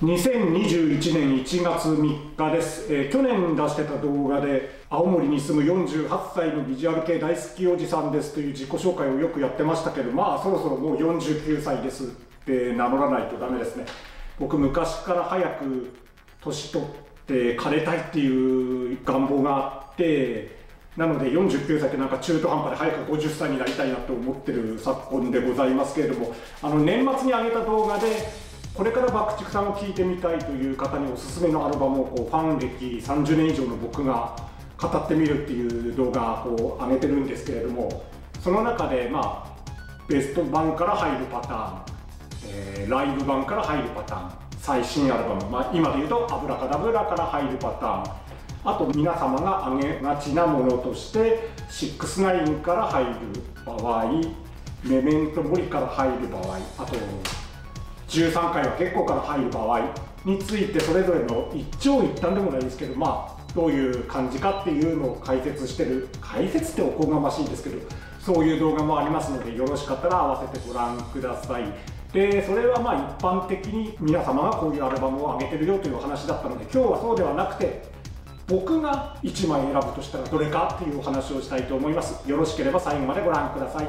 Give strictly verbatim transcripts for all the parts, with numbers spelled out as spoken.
にせんにじゅういちねんいちがつみっかです、えー、去年出してた動画で青森に住むよんじゅうはっさいのビジュアル系大好きおじさんですという自己紹介をよくやってましたけど、まあそろそろもうよんじゅうきゅうさいですって名乗らないとダメですね。僕昔から早く年取って枯れたいっていう願望があって、なのでよんじゅうきゅうさいってなんか中途半端で早くごじゅっさいになりたいなと思ってる昨今でございますけれども、あの年末に上げた動画でこれから爆竹さんを聴いてみたいという方におすすめのアルバムをこうファン歴さんじゅうねん以上の僕が語ってみるっていう動画を上げてるんですけれども、その中でまあベスト版から入るパターン、えー、ライブ版から入るパターン、最新アルバム、まあ、今で言うとアブラカダブラから入るパターン、あと皆様が挙げがちなものとしてろくじゅうきゅうから入る場合、メメントモリから入る場合、あとじゅうさんかいは結構から入る場合についてそれぞれの一長一短でもないですけど、まあどういう感じかっていうのを解説してる、解説っておこがましいですけど、そういう動画もありますのでよろしかったら合わせてご覧ください。でそれはまあ一般的に皆様がこういうアルバムを上げてるよというお話だったので、今日はそうではなくて僕がいちまい選ぶとしたらどれかっていうお話をしたいと思います。よろしければ最後までご覧ください。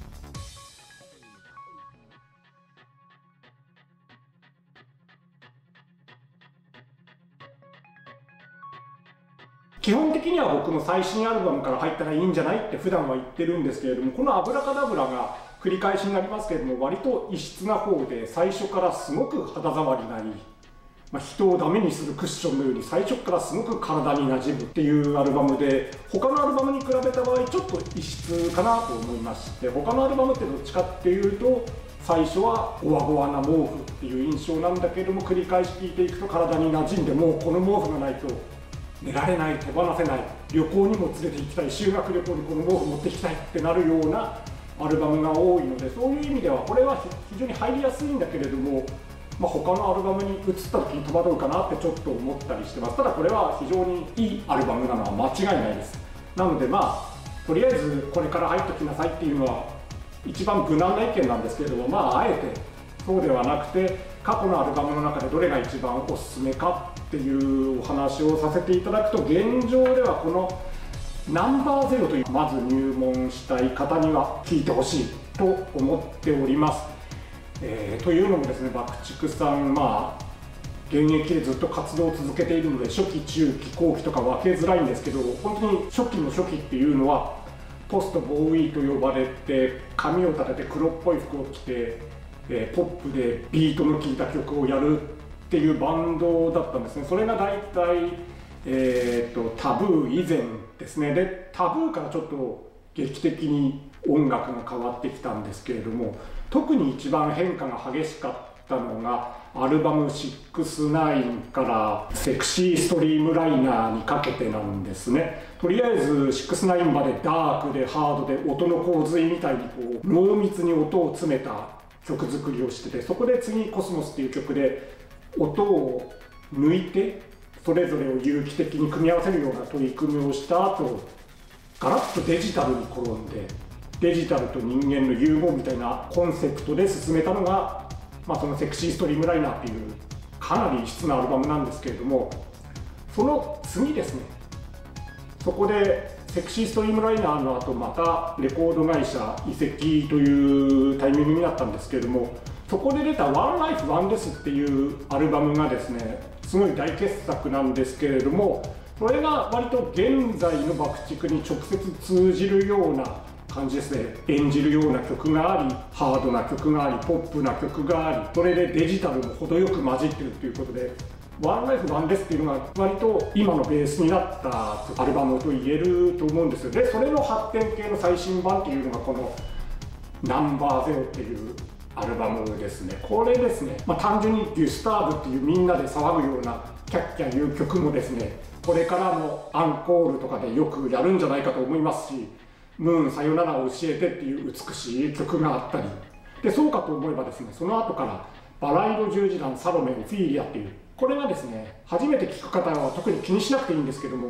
基本的には僕の最新アルバムから入ったらいいんじゃないって普段は言ってるんですけれども、このアブラカダブラが繰り返しになりますけれども割と異質な方で、最初からすごく肌触りがいい、まあ、人をダメにするクッションのように最初からすごく体に馴染むっていうアルバムで、他のアルバムに比べた場合ちょっと異質かなと思いまして、他のアルバムってどっちかっていうと最初はゴワゴワな毛布っていう印象なんだけども、繰り返し聴いていくと体に馴染んで、もうこの毛布がないと寝られない、手放せない、旅行にも連れて行きたい、修学旅行にこの毛布持ってきたいってなるようなアルバムが多いので、そういう意味ではこれは非常に入りやすいんだけれども、まあ、他のアルバムに移った時に戸惑うかなってちょっと思ったりしてます。ただこれは非常にいいアルバムなのは間違いないです。なのでまあとりあえずこれから入っておきなさいっていうのは一番無難な意見なんですけれども、まああえてそうではなくて過去のアルバムの中でどれが一番おすすめかっていうお話をさせていただくと、現状ではこのナンバーゼロというまず入門したい方には聴いてほしいと思っております。えー、というのもですね、爆竹さん、まあ現役でずっと活動を続けているので初期中期後期とか分けづらいんですけど、本当に初期の初期っていうのはポストボーイと呼ばれて髪を立てて黒っぽい服を着て、えー、ポップでビートの効いた曲をやるっていうバンドだったんですね。それが大体、えー、とタブー以前ですね。でタブーからちょっと劇的に音楽が変わってきたんですけれども、特に一番変化が激しかったのがアルバムろくじゅうきゅうからセクシーストリームライナーにかけてなんですね。とりあえずろくじゅうきゅうまでダークでハードで音の洪水みたいにこう濃密に音を詰めた曲作りをしてて、そこで次コスモスっていう曲で音を抜いてそれぞれを有機的に組み合わせるような取り組みをした後、ガラッとデジタルに転んでデジタルと人間の融合みたいなコンセプトで進めたのが、まあ、そのセクシーストリームライナーっていうかなり異質なアルバムなんですけれども、その次ですね、そこでセクシーストリームライナーの後またレコード会社移籍というタイミングになったんですけれども、そこで出た「ワンライフワンデス」っていうアルバムがですねすごい大傑作なんですけれども、それが割と現在の爆竹に直接通じるような感じですね。演じるような曲があり、ハードな曲があり、ポップな曲があり、それでデジタルも程よく混じってるということで、ワンライフワンデスっていうのが割と今のベースになったアルバムと言えると思うんですよ。でそれの発展系の最新版っていうのがこのナンバーゼロっていうアルバムですね。これですね、まあ、単純にデュスターブっていうみんなで騒ぐようなキャッキャ言う曲もですね、これからのアンコールとかでよくやるんじゃないかと思いますし、ムーンさよならを教えてっていう美しい曲があったりで、そうかと思えばですね、その後からバラ色十字団サロメオフィーリアっていう、これがですね初めて聴く方は特に気にしなくていいんですけども、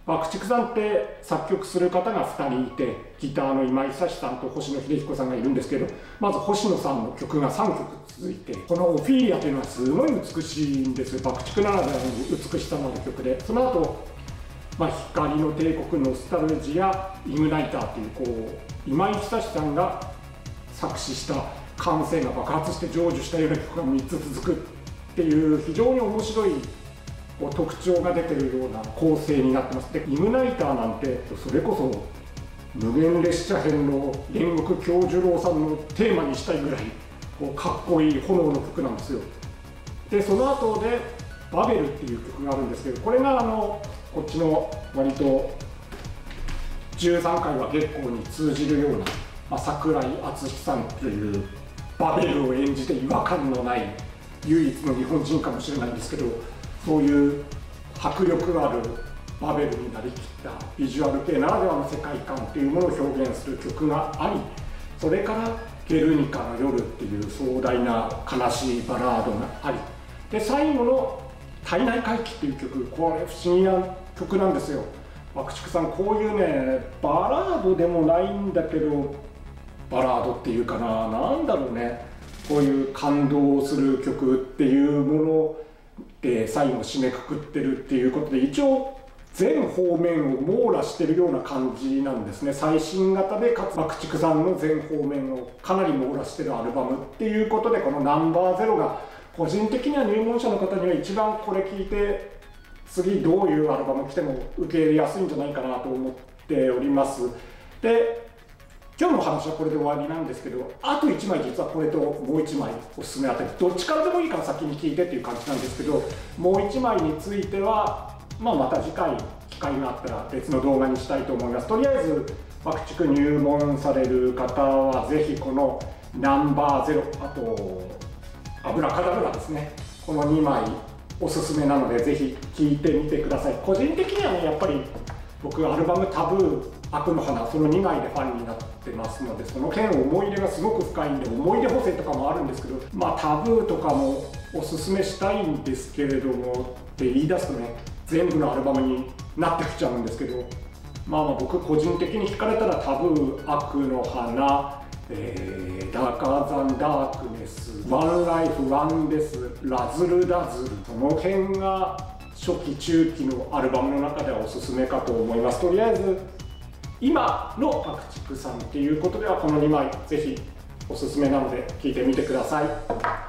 爆竹さんって作曲する方がふたりいて、ギターの今井久志さんと星野秀彦さんがいるんですけど、まず星野さんの曲がさんきょく続いて、この「オフィーリア」というのはすごい美しいんですよ。爆竹ならではの美しさのある曲で、その後、まあ光の帝国ノスタルジアイグナイターというこう今井久志さんが作詞した感性が爆発して成就したような曲がみっつ続くっていう非常に面白い特徴が出てるような構成になってます。でイグナイターなんてそれこそ無限列車編の煉獄杏寿郎さんのテーマにしたいぐらいこうかっこいい炎の曲なんですよ。でその後で「バベル」っていう曲があるんですけど、これがあのこっちの割とじゅうさんかいは月光に通じるような、まあ、桜井敦さんというバベルを演じて違和感のない唯一の日本人かもしれないんですけど、そういう迫力あるバベルになりきったビジュアル系ならではの世界観っていうものを表現する曲があり、それから「ゲルニカの夜」っていう壮大な悲しいバラードがあり、で最後の「体内回帰」っていう曲、これ不思議な曲なんですよ。爆竹さんこういうねバラードでもないんだけど、バラードっていうかな、なんだろうね、こういう感動する曲っていうもので最後締めくくってるっていうことで、一応全方面を網羅してるような感じなんですね。最新型でかつ爆竹さんの全方面をかなり網羅してるアルバムっていうことで、このナンバーゼロが個人的には入門者の方には一番これ聴いて次どういうアルバム来ても受け入れやすいんじゃないかなと思っております。で今日の話はこれで終わりなんですけど、あといちまい実はこれともういちまいおすすめあって、どっちからでもいいから先に聞いてっていう感じなんですけど、もういちまいについては、まあ、また次回機会があったら別の動画にしたいと思います。とりあえず爆竹入門される方はぜひこのナンバーゼロ、あとアブラカダブラですね、このにまいおすすめなのでぜひ聴いてみてください。個人的にはねやっぱり僕アルバムタブー悪の花そのにまいでファンになってますので、その辺思い入れがすごく深いんで、思い出補正とかもあるんですけど、まあタブーとかもおすすめしたいんですけれどもって言い出すとね全部のアルバムになってきちゃうんですけど、まあまあ僕個人的に聞かれたらタブー悪の花、えー、ダーカーザンダークネス、ワンライフワンデス、ラズルダズル、その辺が初期中期のアルバムの中ではおすすめかと思います。とりあえず今の爆竹さんっていうことではこのにまいぜひおすすめなので聴いてみてください。